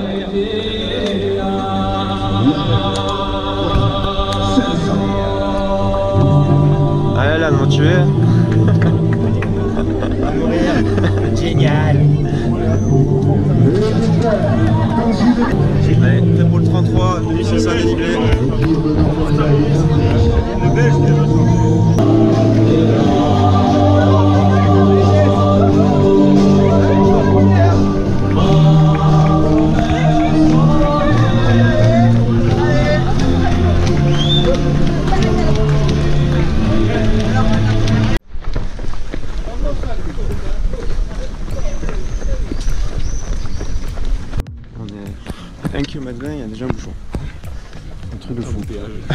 Allez là, motivé. Génial. Allez, prêt pour le 33, 2600 dénivelé. Le belge, on est 1 km 20, il y a déjà un bouchon. Un truc de fou.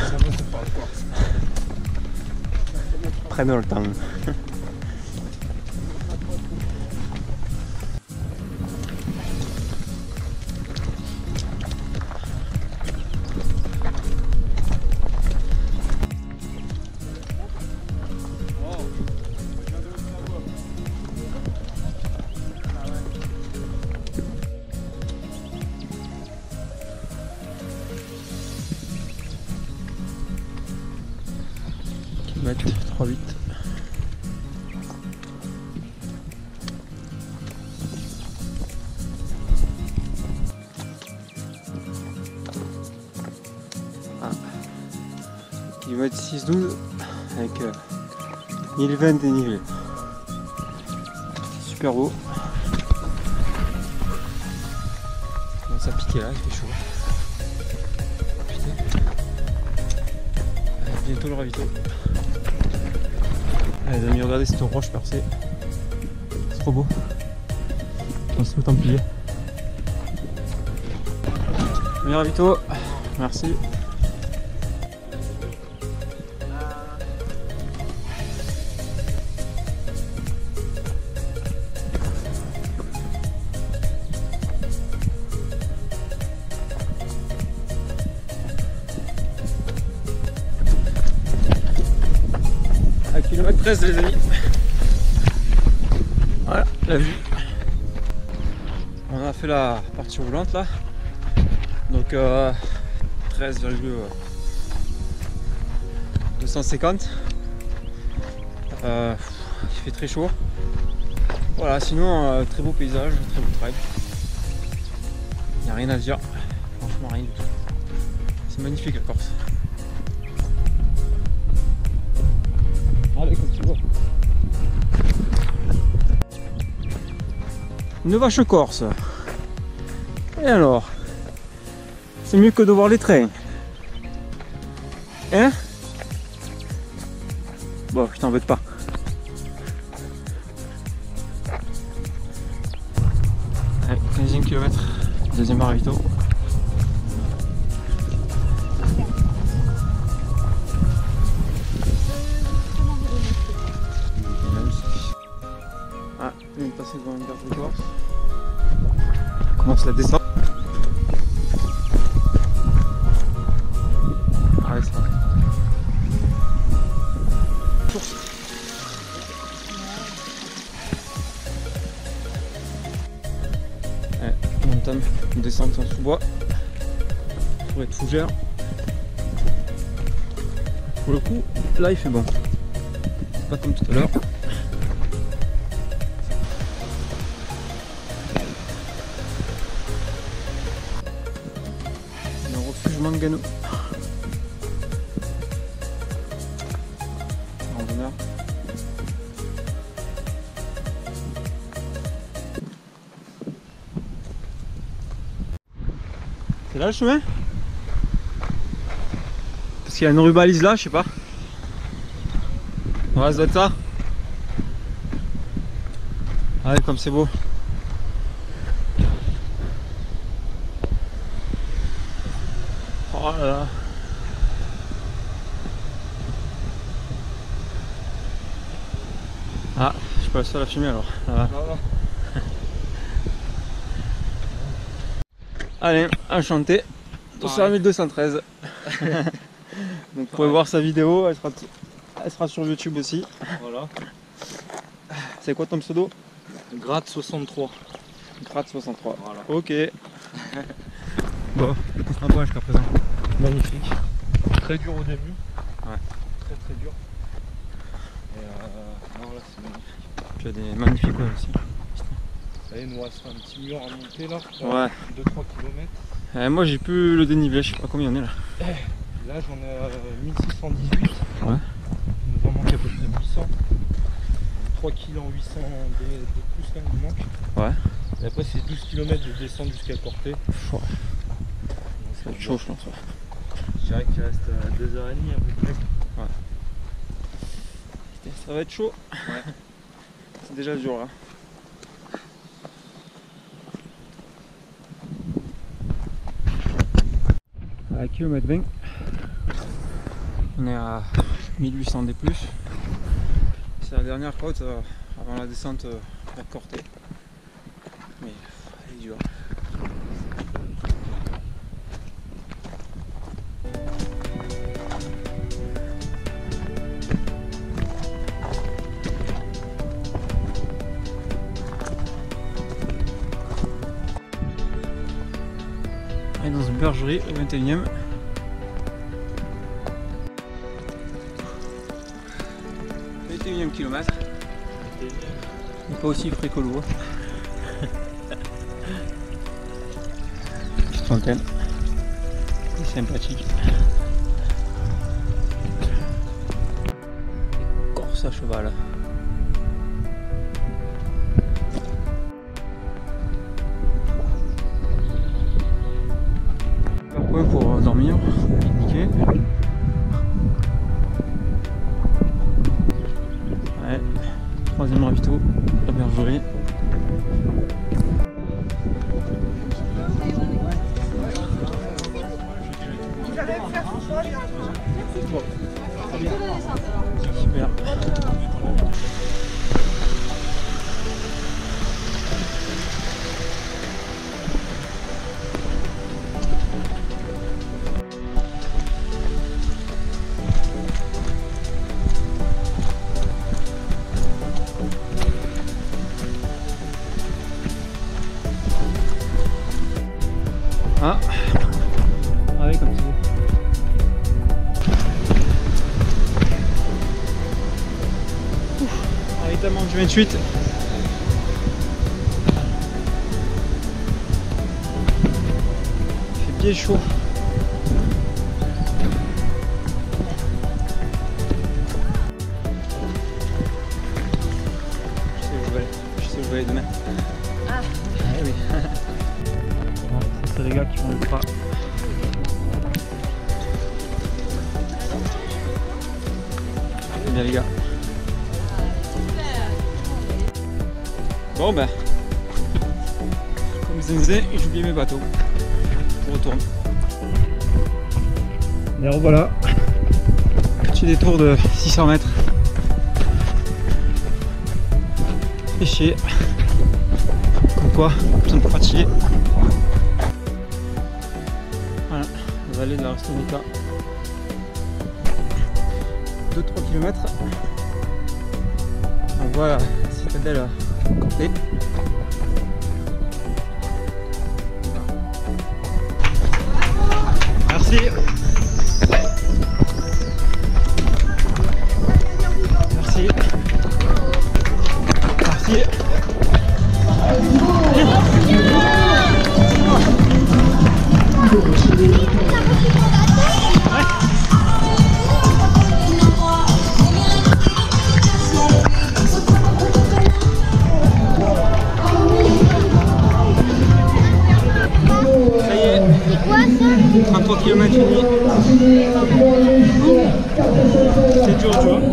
Prenons le temps. Kilomètre 3,8. Ah. Kilomètre 6,12 avec 1020 dénivelé. Super beau. Ça commence à piquer là, il fait chaud. Putain. Allez, bientôt le ravito. Allez les amis, regardez cette roche percée. C'est trop beau. On se met en plié. Premier ravito, merci. À kilomètre 13 les amis. Voilà la vue. On a fait la partie roulante là. Donc 13,250. Il fait très chaud. Voilà, sinon très beau paysage, très beau trail. Il n'y a rien à dire. Franchement rien du tout. C'est magnifique la Corse. Allez, comme tu vois. Une vache corse. Et alors? C'est mieux que de voir les trains. Hein? Bon, je t'embête pas. Allez, 15e kilomètre, deuxième ravito. Ah, on est passé devant une gare de Corse. On commence la descente. Ah ouais, c'est vrai. Ouais, on entame une descente en sous-bois. Pour être fougère. Pour le coup, là il fait bon. C'est pas comme tout à l'heure. Mangano. Randonneur. C'est là le chemin? Parce qu'il y a une rubalise là, je sais pas. Ouais, ça doit être ça. Allez, comme c'est beau. Oh là là. Ah, je suis pas le seul à filmer alors. Là. Allez, enchanté. Tout ça à 1213. Donc vous pouvez voir sa vidéo, elle sera sur YouTube aussi. Voilà. C'est quoi ton pseudo? Gratte 63. Gratte 63. Voilà. Ok. Bon, on se rend pas jusqu'à présent. Magnifique. Très dur au début. Ouais. Très dur. Et non, là c'est magnifique. Puis il y a des magnifiques coins aussi. Ça y est, il nous reste un petit mur à monter là. Ouais. 2-3 km. Moi j'ai plus le dénivelé, je sais pas combien on est là. Là j'en ai 1618. Ouais. Il nous en manque à peu près 800. 3 kg en 800 de plus là, il nous manque. Ouais. Et après c'est 12 km de descente jusqu'à Corté. Ça va être chaud je pense. Je dirais qu'il reste 2h30 à peu près. Ouais. Ça va être chaud. Ouais. C'est déjà dur là. À kilomètre 20. On est à 1800 D+. C'est la dernière côte avant la descente vers Corté. Mais elle est dure. On est dans une bergerie au 21e. Kilomètre. Mais pas aussi frais que l'eau. Petite fontaine. C'est sympathique. Corse à cheval. Un point pour dormir, pique-niquer. Ouais, troisième ravito, la bergerie. Super. Ah, ouais, comme ça. Arrêtement du 28. Il fait bien chaud. Je sais où je vais aller demain. Ah oui. C'est les gars qui font le pas. Bien les gars. Bon ben, comme je disais, j'ai oublié mes bateaux. Je retourne. Et revoilà. Petit détour de 600 mètres. Fait chier. Comme quoi, besoin de fatiguer. Voilà, la vallée de la Restonica. 2-3 km. On voit la citadelle à Corté. Merci. Merci. Merci. Ça y est. 33 km et demi. C'est dur, tu vois.